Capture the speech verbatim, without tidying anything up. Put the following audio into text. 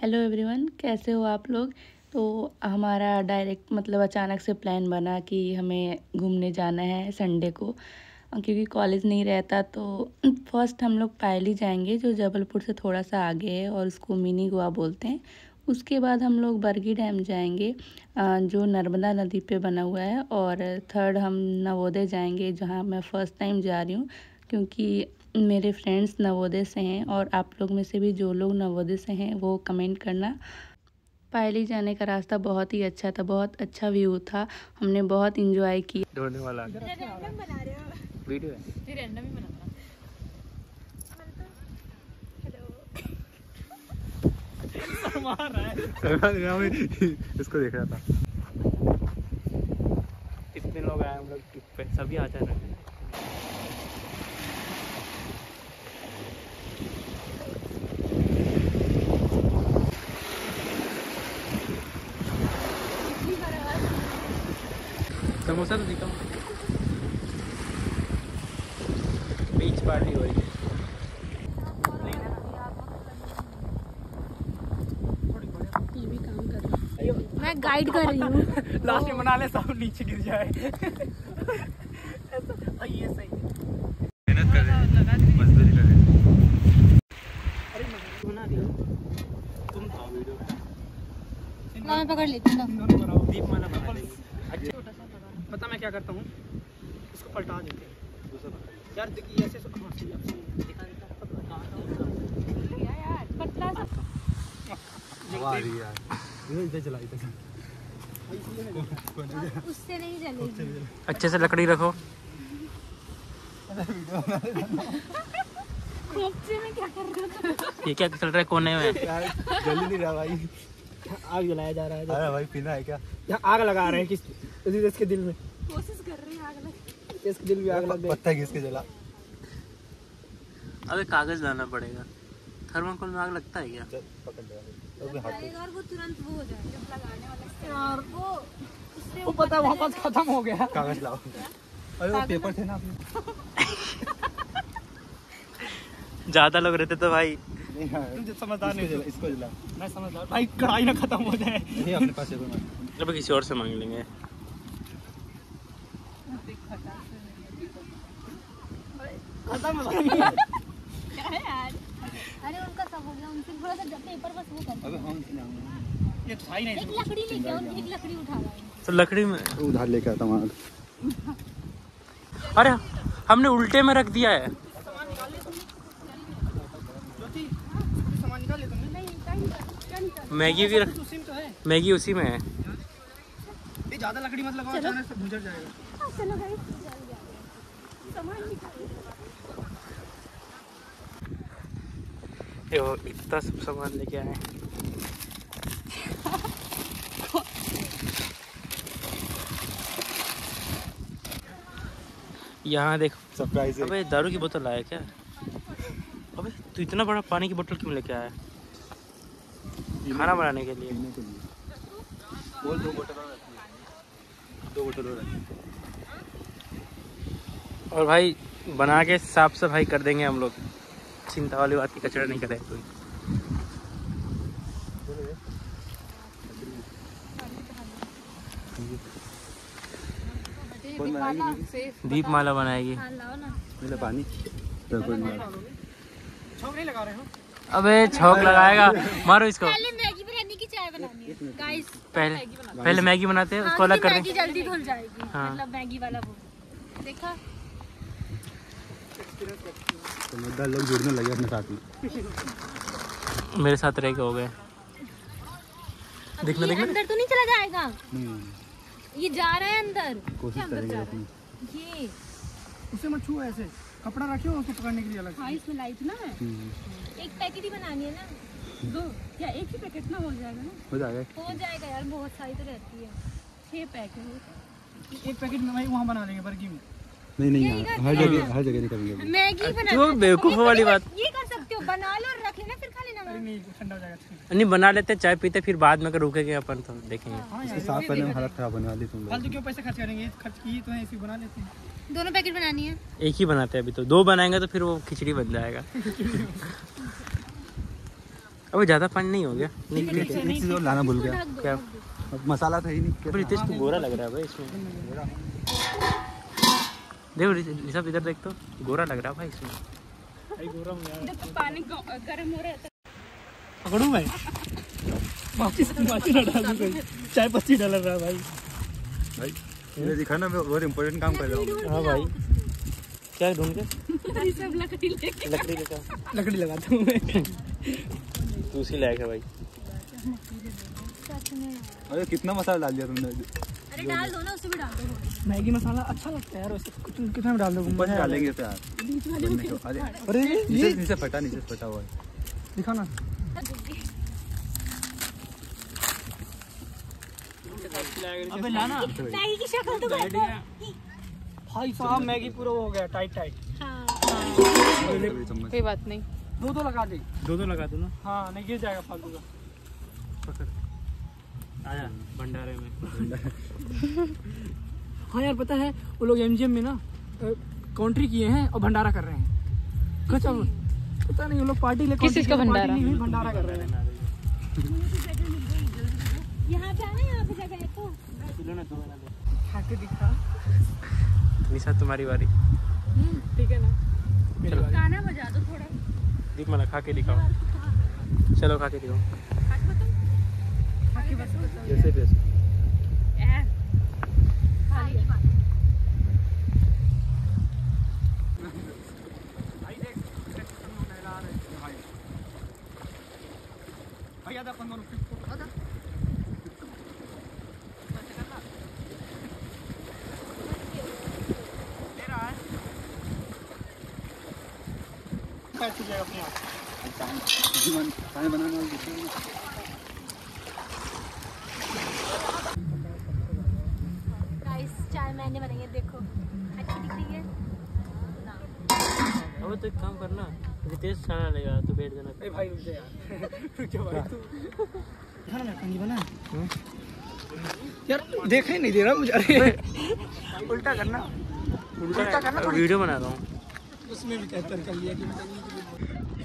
Hello everyone, कैसे हो आप लोग। तो हमारा डायरेक्ट मतलब अचानक से प्लान बना कि हमें घूमने जाना है संडे को, क्योंकि कॉलेज नहीं रहता। तो फर्स्ट हम लोग पायली जाएंगे जो जबलपुर से थोड़ा सा आगे है और उसको मिनी गोवा बोलते हैं। उसके बाद हम लोग बरगी डैम जाएंगे जो नर्मदा नदी पे बना हुआ है। और थर्ड हम नवोदय जाएंगे जहाँ मैं फ़र्स्ट टाइम जा रही हूँ, क्योंकि मेरे फ्रेंड्स नवोदय से हैं और आप लोग में से भी जो लोग नवोदय से हैं वो कमेंट करना। पायली जाने का रास्ता बहुत ही अच्छा था, बहुत अच्छा व्यू था, हमने बहुत इंजॉय किया। ढूंढने वाला रैंडम बना रहे हो वीडियो है, ये रैंडम ही बनाना। हेलो मार रहा है इसको देख रहा था। इतने लोग आए हम लोग ट्रिप पे, सभी आ जा रहे हैं। समोसा तो दिखाओ। बीच पार्टी हो रही है। ये भी काम कर रही हूँ, मैं गाइड कर रही हूँ। लास्ट में बना ले सब नीचे गिर जाए। ये सही है। मेहनत कर रहे हैं, मजदूरी कर रहे हैं। अरे मजदूरी बना रही हो तुम तो वीडियो ना मैं पकड़ लेती हूँ। दीपमाला बना लेंगे। अच्छा पता मैं क्या करता हूँ, इसको पलटा देते हैं यार। देखिए ऐसे दिखा देता यार पतला सा इधर चलाई था। उससे नहीं चलेगी। अच्छे से लकड़ी रखो। खोपचे में क्या कर रहा था? ये क्या चल रहा है कोने में? जल नहीं रहा भाई, आग जलाया जा रहा है। अरे भाई पीना है क्या? यहाँ आग लगा रहे हैं किस इसके दिल में, कोशिश कर रहे हैं आग लग। इसके दिल में आग लग गई। पत्ता घिस के जला। अबे कागज लाना पड़ेगा। थर्माकोल में आग लगता है क्या? पकड़ लिया और वो तुरंत वो हो जाएगा लगाने वाला यार। वो उससे वो पता वहाँ पास खत्म हो गया। कागज लाओ। अरे वो पेपर थे ना अपने। ज्यादा लोग रहते तो भाई तुम समझदार नहीं हो। इसको जला। मैं समझदार भाई, कढ़ाई ना खत्म हो जाए। नहीं अपने पास है। अब किसी और से मांग लेंगे। खत्म हो गया यार। अरे उनका सब हो गया, उनसे थोड़ा सा पेपर बस वो कर। अबे हम ये तो ही नहीं। एक लकड़ी लेके आओ, एक लकड़ी उठा लाओ। तो लकड़ी में उधार लेके आता हूँ। अरे हमने उल्टे में रख दिया है। मैगी भी रख, मैगी उसी में है। ज्यादा लकड़ी मत लगाओ, अचानक से गुजर जाएगा। चलो गाइस, सामान निकालो। यो इतना सब सामान लेके आए। यहाँ देखो सरप्राइज है। अबे दारू की बोतल आया क्या? अबे तू इतना बड़ा पानी की बोतल क्यों लेके आया? खाना बनाने के लिए। बोल दो बोतल और दो बोतल और। और भाई बना के साफ सफाई कर देंगे हम लोग, चिंता वाली बात की, कचरा नहीं करें कोई। दीपमाला बनाएगी। मिला पानी छौंक नहीं लगा रहे हो? अबे छौंक लगाएगा, मारो इसको। पहले मैगी बनाने की चाय बनानी है गाइस। पहले पहले मैगी बनाते हैं, उसको अलग कर मैगी जल्दी धुल जाएगी। हाँ। मतलब मैगी वाला वो देखा। समझदार लोग जुड़ने लगे अपने साथ में। मेरे साथ रह के हो गए। देखना देखना अंदर तो नहीं चला जाएगा। नहीं ये जा रहा है अंदर। कोशिश करेंगे अपनी। ये उसे मत छुओ, ऐसे कपड़ा रखियो उसको पकड़ने के लिए अलग। हाँ इसमें लाइट ना है। एक पैकेट ही बनानी है ना, दो या एक ही पैकेट ना हो जाएगा ना? हो जाएगा। हो जाएगा यार, बहुत सारी तो रहती है। छह पैकेट, एक पैकेट में भाई वहाँ बना लेंगे बर्गी में। नहीं नहीं हर जगह हर जगह नहीं करेंगे। मैगी बना। तो बेवकूफ वाली बात। ये कर सकते हो, बना लो और रख लेना, फिर खा लेना। नहीं ठंडा हो जाएगा। नहीं बना लेते, चाय पीते, फिर बाद में अगर रुकेंगे अपन तो देखेंगे। इसके साथ करने में हालत खराब होने वाली तुम लोग। फालतू क्यों पैसे खर्च करेंगे? खर्च किए तो ऐसे बना लेते हैं। दोनों पैकेट बनानी है। एक ही बनाते हैं अभी तो, दो बनाएंगे तो फिर वो खिचड़ी बन जाएगा। अब ज़्यादा पानी नहीं हो गया। एक चीज़ और लाना भूल गया। क्या? अब मसाला था ही नहीं। रितेश को गोरा लग रहा है भाई इसमें। देखो ऋषभ इधर देख तो गोरा लग रहा है भाई इसमें। पानी गर्म हो रहा है। पकड़ू भाई माची माची ना डाल दो चाय पत्ती डाल रहा है भाई। भाई ये दिखा ना, मैं बहुत इम्पोर्टेंट काम कर रहा हूँ। हाँ भाई क्या ढूंढ के सब लकड़ी लेके लकड़ी लेकर लकड़ी लगाता हूँ मैं। तू उसी लायक है भाई। अरे कितना मसाला डाल दिया तुमने? अरे डाल दो ना, उसे भी डाल दो। मैगी मसाला अच्छा लगता है यार वैसे, कुछ कितना डाल दो। ऊपर से डालेंगे इसे यार। अरे अरे नीचे नीचे फटा, नीचे फटा हुआ है। दिखा ना। अबे लाना मैगी की शक्ल तो कर दो। भाई साहब मैगी पूरा हो गया टाइट टाइट। हाँ चम्मच कोई बात नहीं। दो दो लगा दे। दो दो लगा दो ना। हाँ नहीं गिर जाएगा फालतू का। पकड़ आया भंडारे में। हाँ यार पता है वो लोग एमजीएम में ना काउंट्री किए हैं और भंडारा कर रहे हैं। गजब। पता नहीं वो लोग पार्टी ले किस चीज़ का भंडारा? भंडारा कर रहे हैं। यहाँ पे आना, यहाँ पे जगह है तो खा के दिखा। निशा तुम्हारी बारी। ठीक है ना। चलो गाना बजा दो थोड़ा। दीप मला खा के दिखाओ। चलो खा के दिखाओ। जैसे जैसे अपने आप खाना बनाना। गाइस चाय मैंने बनाई है, देखो अच्छी दिख रही है। अब तो एक काम करना, रितेश खाना लेगा तो बैठ जाना। ए भाई रुक जा यार। रुक जा भाई तू। खाना मैं कंगी बना। यार देखा ही नहीं दे रहा मुझे। अरे उल्टा करना, उल्टा करना। वीडियो बना रहा हूँ। उसमें भी कहता कर लिया कि